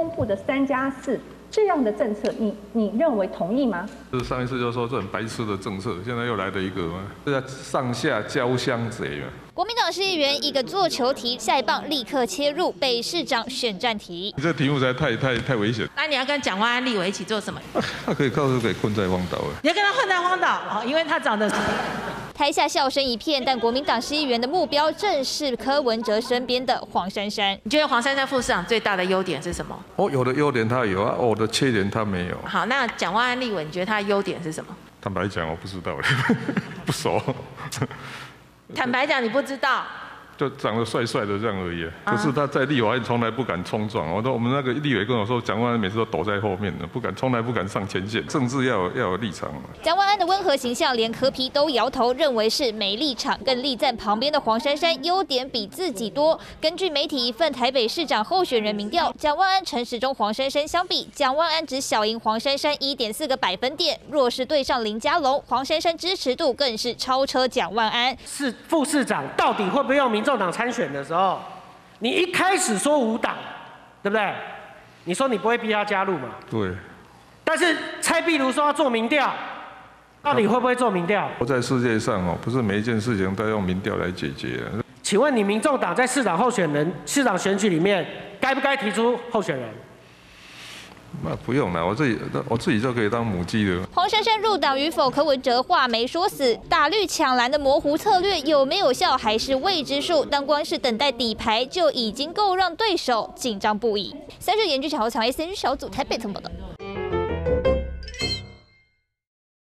公布的3+4这样的政策，你认为同意吗？ 就是上一次就说这很白痴的政策，现在又来了一个嘛，这叫上下交相贼嘛。 国民党市议员一个做球题，下一棒立刻切入北市长选战题。 你这题目实在太危险。 那你要跟蒋万安立委一起做什么？ 他可以靠这个困在荒岛了。 你要跟他混在荒岛，因为他长得。 台下笑声一片，但国民党市议员的目标正是柯文哲身边的黄珊珊。 你觉得黄珊珊副市长最大的优点是什么？ 有的优点他有啊，我的缺点他没有。 好，那蒋万安立委，你觉得他的优点是什么？ 坦白讲，我不知道，不熟。 坦白讲，你不知道。 就长得帅帅的这样而已，可是他在立法院从来不敢冲撞。我们那个立委跟我说，蒋万安每次都躲在后面的，从来不敢上前线。政治要有立场。 蒋万安的温和形象，连柯 P 都摇头，认为是没立场，更力赞旁边的黄珊珊优点比自己多。根据媒体一份台北市长候选人民调，蒋万安、陈时中、黄珊珊相比，蒋万安只小赢黄珊珊1.4个百分点。若是对上林佳龙，黄珊珊支持度更是超车蒋万安。 是副市长到底会不会用民众党参选的时候，你一开始说无党，对不对？你说你不会逼他加入嘛？ 对。 但是蔡壁如说要做民调，到底会不会做民调？ 在世界上不是每一件事情都要用民调来解决。 请问你民众党在市长选举里面，该不该提出候选人？ 那不用了，我自己就可以当母鸡了。 黄珊珊入党与否，柯文哲话没说死，打绿抢蓝的模糊策略有没有效还是未知数。但光是等待底牌就已经够让对手紧张不已。3立研究小后采 SNG 小组台北曾报道。